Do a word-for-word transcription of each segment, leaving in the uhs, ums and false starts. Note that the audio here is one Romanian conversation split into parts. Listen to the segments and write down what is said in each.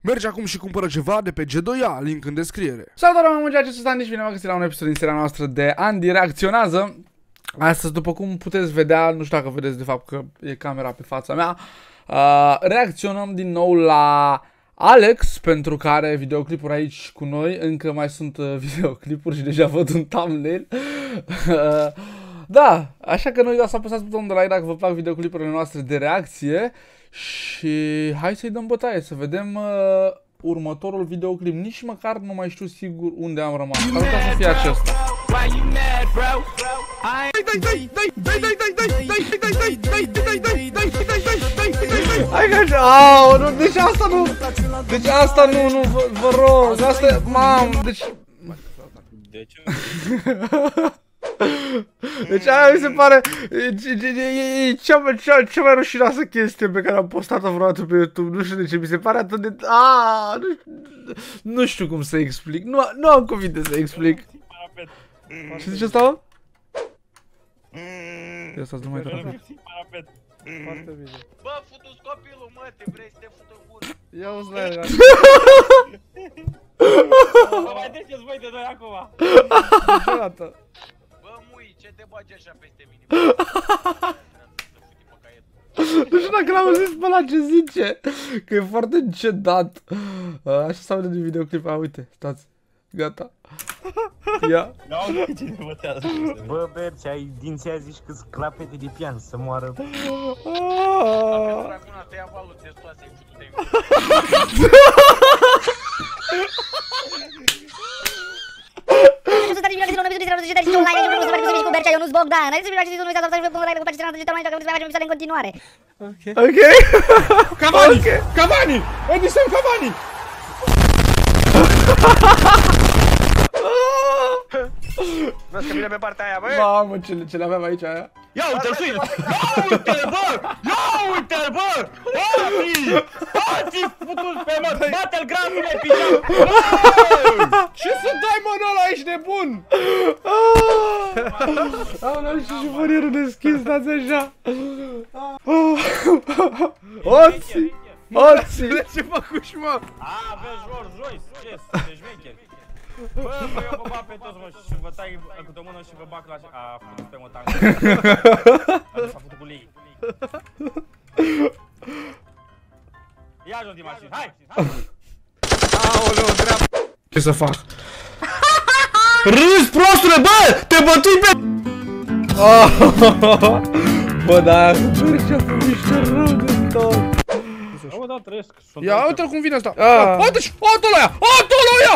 Mergi acum și cumpără ceva de pe G doi A, link în descriere. Salutare, mă mângeați, acest Andy și bine v-am găsit la un episod din seria noastră de Andy reacționează. Astăzi, după cum puteți vedea, nu știu dacă vedeți de fapt că e camera pe fața mea, uh, reacționăm din nou la Alex, pentru că are videoclipuri aici cu noi. Încă mai sunt uh, videoclipuri și deja văd un thumbnail. uh, Da, așa că nu uitați să apăsați butonul de like dacă vă plac videoclipurile noastre de reacție. Și hai să-i dăm bătaie, să vedem uh, următorul videoclip. Nici măcar nu mai știu sigur unde am rămas. Ar putea să fie acesta. Hai că așa, aaa, nu, deci asta nu, deci asta nu, nu, vă, vă rog, asta, mam, deci... De ce? Deci aia mi se pare e, e, e, e cea, cea, cea mai rușinoasă chestie pe care am postat-o vreodată pe YouTube. Nu știu de ce, mi se pare atât de... Aaaa, nu, nu știu cum să explic, nu, nu am cuvinte să explic. Ce zice asta, mă? Ia stați, nu mai trage. Foarte bine. Bă, futu-ți copilul, mă, te vrei să te fută în gură. Ia-o-ți la el. Bă, mai treceți voi de doi acum. Niciodată. Bă, mui, ce te bagi așa peste mine? Nu știu dacă l-am auzit pe ăla ce zice, că e foarte cedat. Așa se aude din videoclip. A, uite, stați. Gata. Ia. Bă, Berci, ai dinții aia zici că-s clapete de pian, să moară. Draguna, te ia valul testoasei, futu-te-i. Ok. Cavani! Cavani! Edison Cavani! Vezi că vine pe partea aia, băi? Mamă, ce, ce le-aveam aici aia. Ia uite-l, suine! Ia uite-l, bă! Ia uite-l, bă! Oti! Oti, futu-ți pe mă! Bate-l grafile, pijam! Ce să dai, mă, ăla, ești nebun? Aoleu, și șifonierul deschis, stați așa. Oți! Oți! Ce făcuși, mă? A, vezi, Rolls Royce, ce? Ești șmecher. Bă, bă, eu vă bag pe toți, mă, și vă tai câte o mână și vă bag la... A, făcut pe mă tangă. S-a făcut cu lei. Ia jos din mașină, hai! Aoleu, dreapta! Ce să fac? Râzi, prostule, bă! Te bătui pe... Bă, dar mergea cu niște rău de tot. Bă, da, trăiesc. Ia, uite-l cum vine asta. Uite-și, uite-l aia, uite-l aia!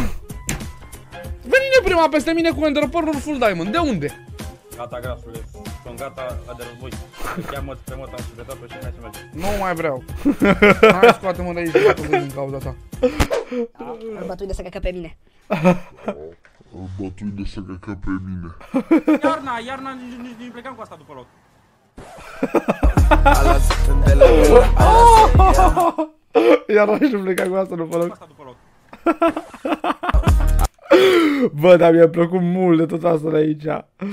Veni prima peste mine cu Enderpearl-uri full diamond, de unde? Gata, grasule, sunt gata de război. Îl cheamă pe măt, am sugetat-o și hai să mergem. Nu mai vreau. Hai, scoate-mă de aici, bătut din cauza ta. Îl bătui de să căcă pe mine. Îl bătui de să căcă pe mine. Iarna, iarna, nici plecam cu asta după loc. Iar aș nu pleca cu asta după loc. Bă, dar mi-a plăcut mult de tot asta de aici.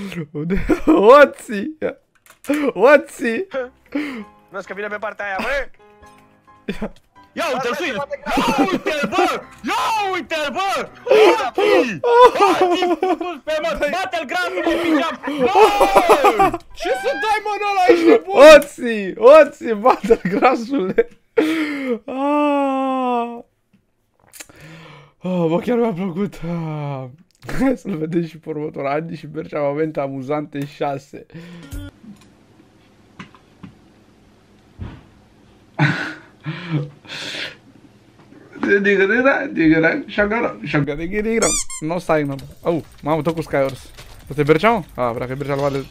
Oții! Oții! Vezi că vine pe partea aia, bă! Ia uite-l, suine! Ia uite-l, bă! Ia uite-l, bă! Oti! Oti, futu-ți pe mă! Bate-l grafile, pijam! Bă! Ce să dai, mă, ăla, ești nebun? Oții! Oții! Bată grasule! Oh, bă, chiar mi-a plăcut. Ah. Hai să-l vedem și pe următorul Andy și mergea momente amuzante șase. Nu stai, nu. Au, mamă, tot cu Skywars. O te berceau? Ah, vrea că bercea luat de...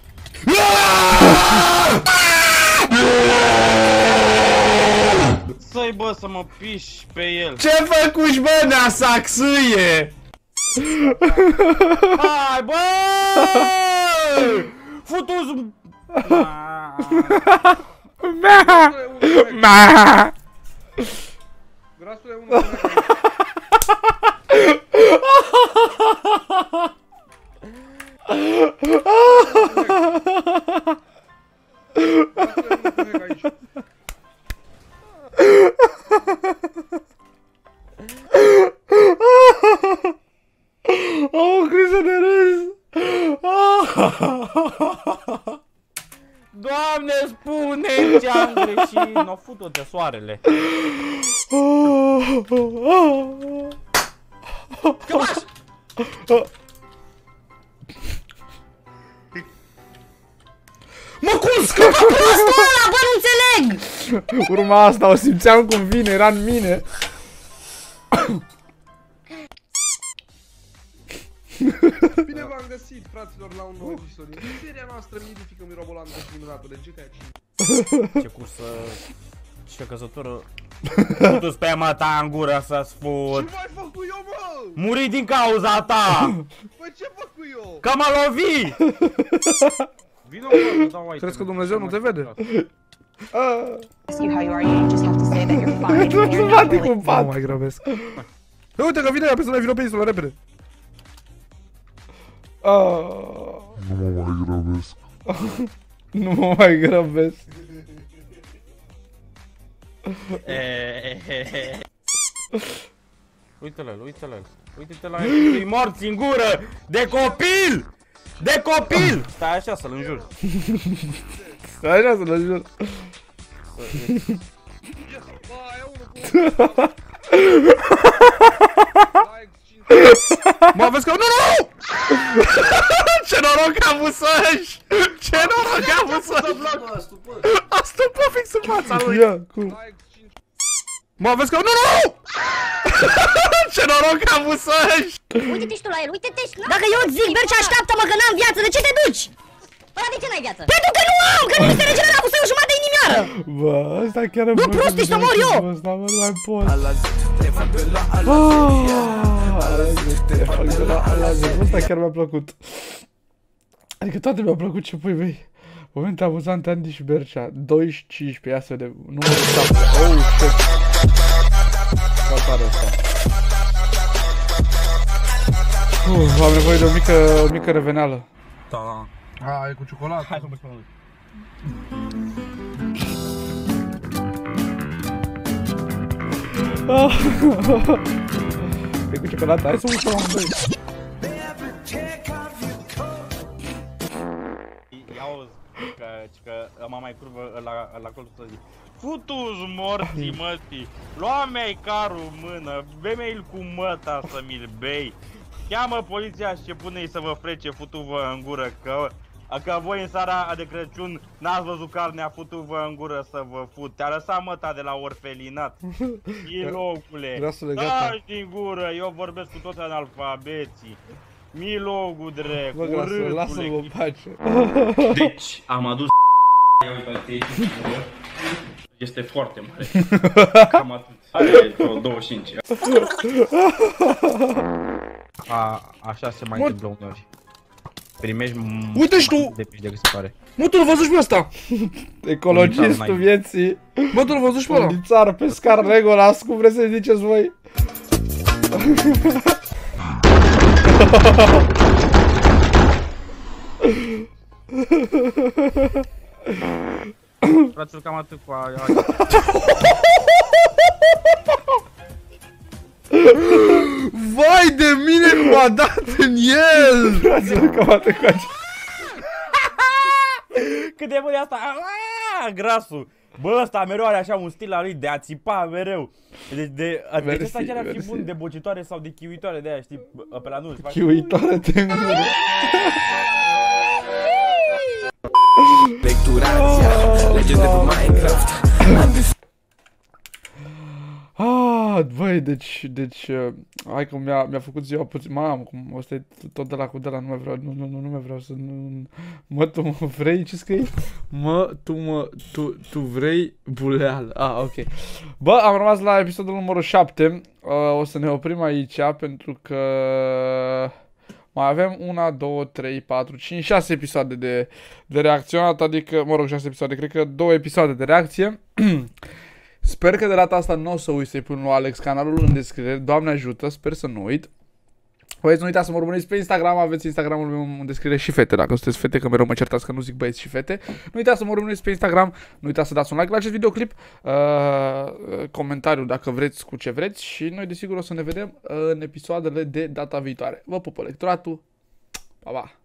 Să-i, bă, să mă piși pe el. Ce făcuși, bă, nea saxâie? Hai, bă! Futu-ți... Mea! Mea! Grasule, unul aici. n-o fută-te soarele. Cămaș! Mă, cum scăpa Prostul ăla, bă, nu înțeleg! Urma asta, o simțeam cum vine, era în mine. Bine v-am găsit, fraților, la un nou episod. În seria noastră mitifică mirobolantă și minunată de G T A cinci. Ce cursă... Ce căzătură... Futu-ți pe mă ta în gură să-ți fut. Ce mai făcut eu, mă? Muri din cauza ta! Păi ce făcut eu? Că mă lovi! Vino, mă, dau aici. Crezi că Dumnezeu nu te vede? Ask you how you are, you just have to say that you're fine. when you're Nu not bate really. cu pat. Nu mai grăbesc. Uite că vine ea pe să ne vină pe insulă, repede. Nu mă mai grăbesc. Nu mă mai grăbesc. Uite-l, uite-l, uite-te la el, e morți în gură! De copil! De copil! Stai așa să-l înjur. Așa să-l ajut. Bă, e unul cu like, cinci. Mă, vezi că... Nu, nu! Ce noroc am usăși! Ce noroc am usăși! A stupat fix în fața lui! Ia, cum? Like, cinci. Mă, vezi că... Nu, nu! Ce noroc am usăși! Uite-te și tu la el, uite-te și... Dacă eu îți zic, mergi, așteaptă-mă că n-am viață, de ce te duci? Ăla de ce n-ai viață? Pentru că nu am, că nu mi se regenera cu să iau jumătate de inimioară! Bă, ăsta chiar îmi Bă, place prost, ești să mor eu! ăsta, mă, nu mai pot. Ah, ăsta chiar mi-a plăcut. Adică toate mi-au plăcut, ce pui, băi. Momente amuzante, Andy și Bercea. doisprezece cincisprezece, ia să vedem. Numărul șapte. Oh, shit. Ca tare ăsta. Uh, am nevoie de o mică, o mică reveneală. Da, da. A, e cu ciocolată. Hai să mă spun. E cu ciocolată, hai să ușăm amândoi. Ia-auzi, că, că mama mai curvă la, la colțul să zic. Futu-ți morții, mătii, lua-mi-ai carul în mână, bea-mi-l cu măta să mi-l bei. Cheamă poliția și pune-i să vă frece, futu-vă în gură, că, că voi în seara de Crăciun n-ați văzut carnea, futu-vă în gură să vă fut. Te-a lăsat măta de la orfelinat. Milocule, Vreau să le gata. taci din gură, eu vorbesc cu toți analfabeții. Milogul drept, Bă, lasă-l, lasă-l în pace. Deci, am adus ia uite aici, este foarte mare. Cam atât. Are vreo douăzeci și cinci. A, așa se mai Mă- întâmplă uneori. Primești Uite și tu! de piși decât se pare. Mă, tu l-l văzut și pe ăsta! Ecologistul vieții. Bă, tu l-ai văzut și pe ăla? Polițar, pescar, Legolas, cum vreți să-i ziceți voi? Fraților, cam atât cu aia. Vai de mine cum a dat în el! Fraților, cam atât cu aceea. Cât de bun e asta? Aaaa, grasul! Bă, ăsta mereu are așa un stil al lui de a țipa mereu. Deci de... Deci ăsta chiar ar fi mersi. bun de bocitoare sau de chiuitoare de aia, știi? Pe la nu, îți faci... Chiuitoare-te în gură. Ah, băi, deci, deci, uh, hai că mi-a, mi-a făcut ziua puțin, mamă, cum ăsta e tot de la cu de la, nu mai vreau, nu, nu, nu, nu mai vreau să, nu, mă, tu mă vrei, ce scrii? Mă, tu mă, tu, tu vrei buleală, ah, ok. Bă, am rămas la episodul numărul șapte, uh, o să ne oprim aici, pentru că mai avem una, două, trei, patru, cinci, șase episoade de, de reacționat, adică, mă rog, șase episoade, cred că două episoade de reacție. Sper că de data asta nu o să uit să-i pun lui Alex canalul în descriere, Doamne ajută, sper să nu uit. Băieți, nu uitați să mă urmăriți pe Instagram, aveți Instagramul meu în descriere și fete, dacă sunteți fete, că mereu mă certați că nu zic băieți și fete. Nu uitați să mă urmăriți pe Instagram, nu uitați să dați un like la acest videoclip, uh, comentariu dacă vreți cu ce vreți și noi desigur o să ne vedem în episoadele de data viitoare. Vă pup electoratul, pa, pa!